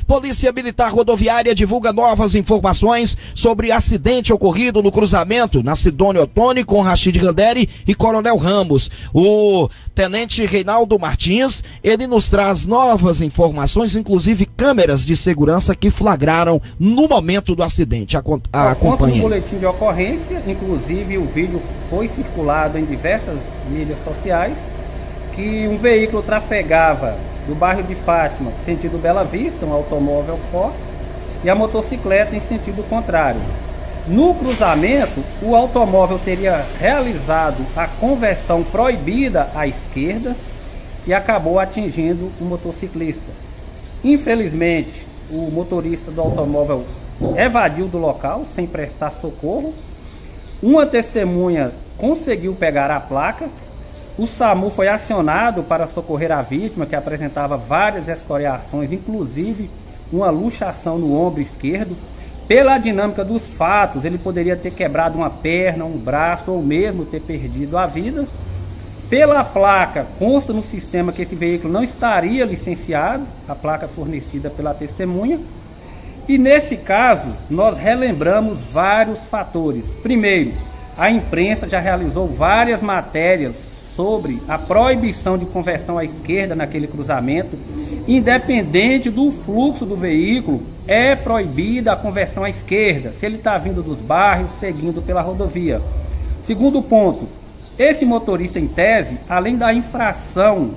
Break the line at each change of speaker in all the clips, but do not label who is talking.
Polícia Militar Rodoviária divulga novas informações sobre acidente ocorrido no cruzamento na Sidônio Ottoni com Rachid Ganderi e Coronel Ramos. O tenente Reinaldo Martins, ele nos traz novas informações, inclusive câmeras de segurança que flagraram no momento do acidente. Acompanhe.
No boletim de ocorrência, inclusive o vídeo foi circulado em diversas mídias sociais, que um veículo trafegava do bairro de Fátima, sentido Bela Vista, um automóvel forte, e a motocicleta em sentido contrário. No cruzamento, o automóvel teria realizado a conversão proibida à esquerda e acabou atingindo o motociclista. Infelizmente, o motorista do automóvel evadiu do local sem prestar socorro. Uma testemunha conseguiu pegar a placa. O SAMU foi acionado para socorrer a vítima, que apresentava várias escoriações, inclusive uma luxação no ombro esquerdo. Pela dinâmica dos fatos, ele poderia ter quebrado uma perna, um braço ou mesmo ter perdido a vida. Pela placa, consta no sistema que esse veículo não estaria licenciado, a placa fornecida pela testemunha. E nesse caso, nós relembramos vários fatores. Primeiro, a imprensa já realizou várias matérias sobre a proibição de conversão à esquerda naquele cruzamento. Independente do fluxo do veículo, é proibida a conversão à esquerda, se ele está vindo dos bairros, seguindo pela rodovia. Segundo ponto, esse motorista em tese, além da infração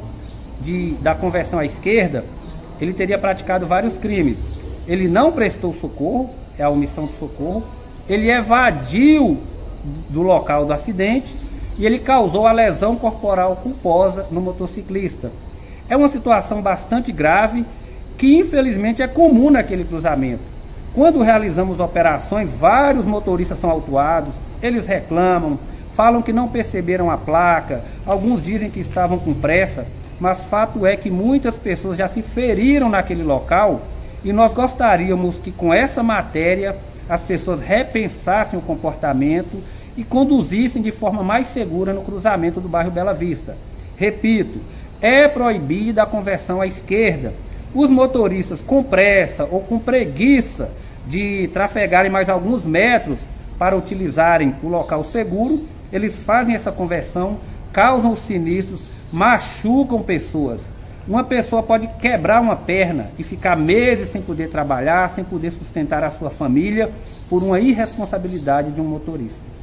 da conversão à esquerda, ele teria praticado vários crimes. Ele não prestou socorro, é a omissão de socorro, ele evadiu do local do acidente, e ele causou a lesão corporal culposa no motociclista. É uma situação bastante grave que infelizmente é comum naquele cruzamento. Quando realizamos operações, vários motoristas são autuados, eles reclamam, falam que não perceberam a placa, alguns dizem que estavam com pressa, mas fato é que muitas pessoas já se feriram naquele local e nós gostaríamos que com essa matéria as pessoas repensassem o comportamento e conduzissem de forma mais segura no cruzamento do bairro Bela Vista. Repito, é proibida a conversão à esquerda. Os motoristas com pressa ou com preguiça de trafegarem mais alguns metros para utilizarem o local seguro, eles fazem essa conversão, causam sinistros, machucam pessoas. Uma pessoa pode quebrar uma perna e ficar meses sem poder trabalhar, sem poder sustentar a sua família por uma irresponsabilidade de um motorista.